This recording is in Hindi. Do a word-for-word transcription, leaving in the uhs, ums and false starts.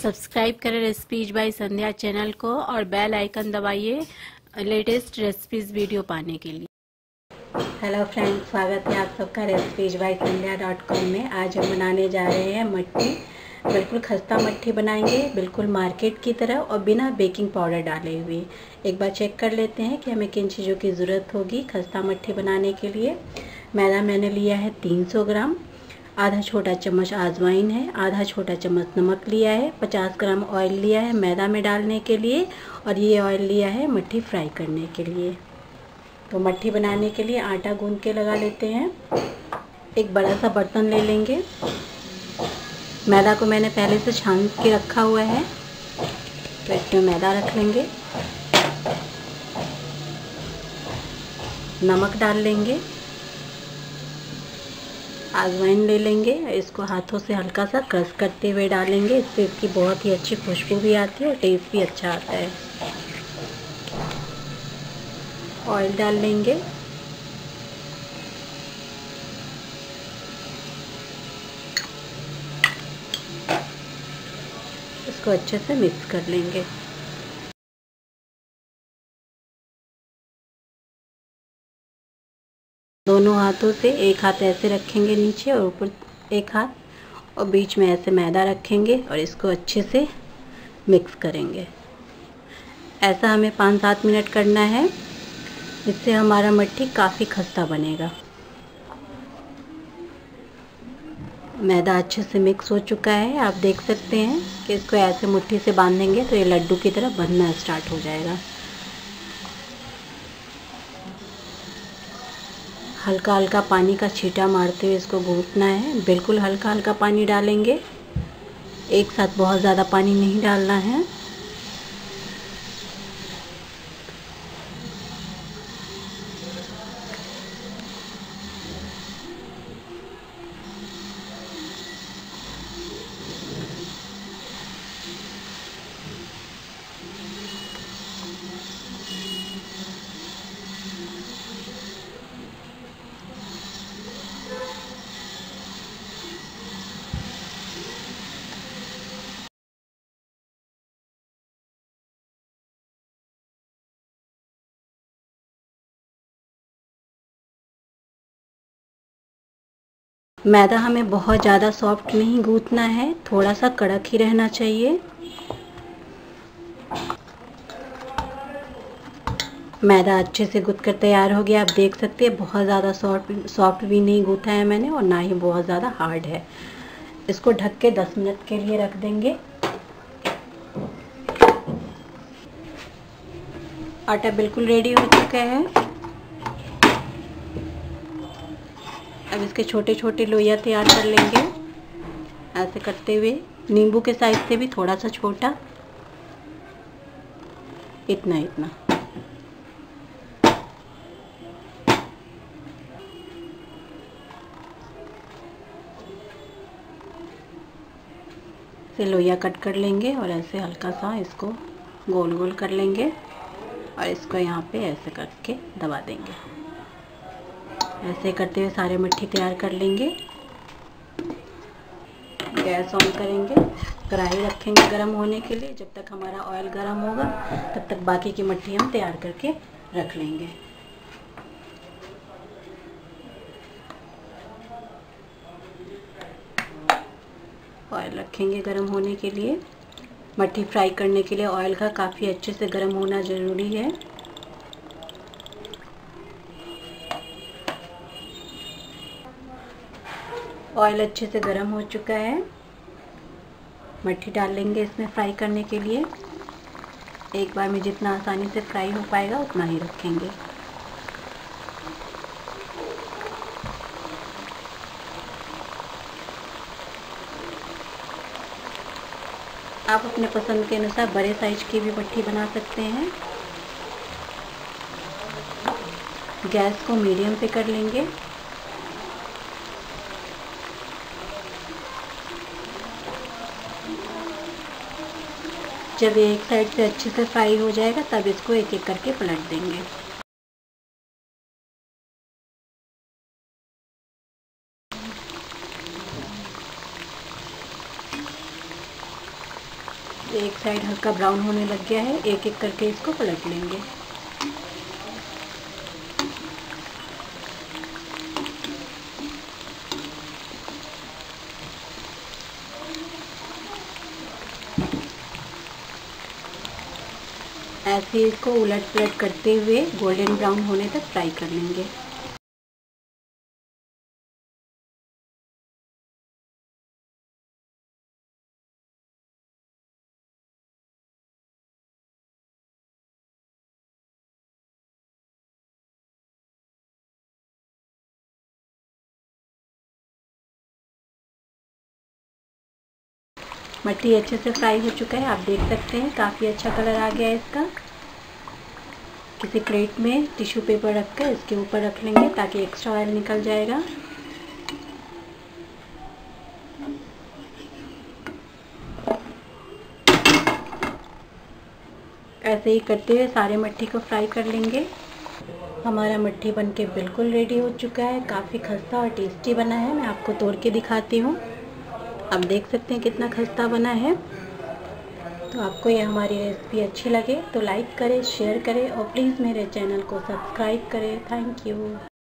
सब्सक्राइब करें रेसिपीज बाय संध्या चैनल को और बेल आइकन दबाइए लेटेस्ट रेसिपीज वीडियो पाने के लिए। हेलो फ्रेंड्स, स्वागत है आप सबका recipes by Sandhya dot com में। आज हम बनाने जा रहे हैं मट्ठी। बिल्कुल खस्ता मट्ठी बनाएंगे, बिल्कुल मार्केट की तरह और बिना बेकिंग पाउडर डाले हुए। एक बार चेक कर लेते हैं कि हमें किन चीज़ों की ज़रूरत होगी खस्ता मट्ठी बनाने के लिए। मैदा मैंने लिया है तीन सौ ग्राम, आधा छोटा चम्मच अजवाइन है, आधा छोटा चम्मच नमक लिया है, पचास ग्राम ऑयल लिया है मैदा में डालने के लिए, और ये ऑयल लिया है मट्ठी फ्राई करने के लिए। तो मट्ठी बनाने के लिए आटा गूंद के लगा लेते हैं। एक बड़ा सा बर्तन ले लेंगे। मैदा को मैंने पहले से छान के रखा हुआ है, तो इसमें मैदा रख लेंगे, नमक डाल लेंगे, अजवाइन ले लेंगे, इसको हाथों से हल्का सा क्रश करते हुए डालेंगे। इससे इसकी बहुत ही अच्छी खुशबू भी आती है और टेस्ट भी अच्छा आता है। ऑयल डाल लेंगे, इसको अच्छे से मिक्स कर लेंगे। दोनों हाथों से, एक हाथ ऐसे रखेंगे नीचे और ऊपर एक हाथ, और बीच में ऐसे मैदा रखेंगे और इसको अच्छे से मिक्स करेंगे। ऐसा हमें पाँच सात मिनट करना है, इससे हमारा मट्ठी काफ़ी खस्ता बनेगा। मैदा अच्छे से मिक्स हो चुका है, आप देख सकते हैं कि इसको ऐसे मुट्ठी से बांधेंगे तो ये लड्डू की तरह बनना स्टार्ट हो जाएगा। हल्का हल्का पानी का छींटा मारते हुए इसको गूंथना है। बिल्कुल हल्का हल्का पानी डालेंगे, एक साथ बहुत ज़्यादा पानी नहीं डालना है। मैदा हमें बहुत ज़्यादा सॉफ्ट नहीं गूंथना है, थोड़ा सा कड़क ही रहना चाहिए। मैदा अच्छे से गूंथ कर तैयार हो गया, आप देख सकते हैं। बहुत ज़्यादा सॉफ्ट सॉफ्ट भी नहीं गूंथा है मैंने, और ना ही बहुत ज़्यादा हार्ड है। इसको ढक के दस मिनट के लिए रख देंगे। आटा बिल्कुल रेडी हो चुका है। अब इसके छोटे छोटे लोइयां तैयार कर लेंगे, ऐसे करते हुए। नींबू के साइज से भी थोड़ा सा छोटा, इतना इतना। से लोइयां कट कर लेंगे और ऐसे हल्का सा इसको गोल गोल कर लेंगे और इसको यहाँ पे ऐसे करके दबा देंगे। ऐसे करते हुए सारे मट्ठी तैयार कर लेंगे। गैस ऑन करेंगे, कढ़ाई रखेंगे गरम होने के लिए। जब तक हमारा ऑयल गरम होगा तब तक बाकी की मट्ठी हम तैयार करके रख लेंगे। ऑयल रखेंगे गरम होने के लिए। मट्ठी फ्राई करने के लिए ऑयल का काफ़ी अच्छे से गरम होना ज़रूरी है। ऑयल अच्छे से गरम हो चुका है, मट्ठी डाल लेंगे इसमें फ्राई करने के लिए। एक बार में जितना आसानी से फ्राई हो पाएगा उतना ही रखेंगे। आप अपने पसंद के अनुसार बड़े साइज की भी मट्ठी बना सकते हैं। गैस को मीडियम पे कर लेंगे। जब ये एक साइड से अच्छे से फ्राई हो जाएगा तब इसको एक एक करके पलट देंगे। एक साइड हल्का ब्राउन होने लग गया है, एक एक करके इसको पलट लेंगे। ऐसे इसको उलट पलट करते हुए गोल्डन ब्राउन होने तक फ्राई कर लेंगे। मट्टी अच्छे से फ्राई हो चुका है, आप देख सकते हैं काफ़ी अच्छा कलर आ गया है इसका। किसी प्लेट में टिश्यू पेपर रखकर इसके ऊपर रख लेंगे ताकि एक्स्ट्रा ऑयल निकल जाएगा। ऐसे ही करते हुए सारे मट्ठी को फ्राई कर लेंगे। हमारा मट्ठी बनके बिल्कुल रेडी हो चुका है, काफ़ी खस्ता और टेस्टी बना है। मैं आपको तोड़ के दिखाती हूँ, आप देख सकते हैं कितना खस्ता बना है। तो आपको ये हमारी रेसिपी अच्छी लगे तो लाइक करें, शेयर करें और प्लीज़ मेरे चैनल को सब्सक्राइब करें। Thank you.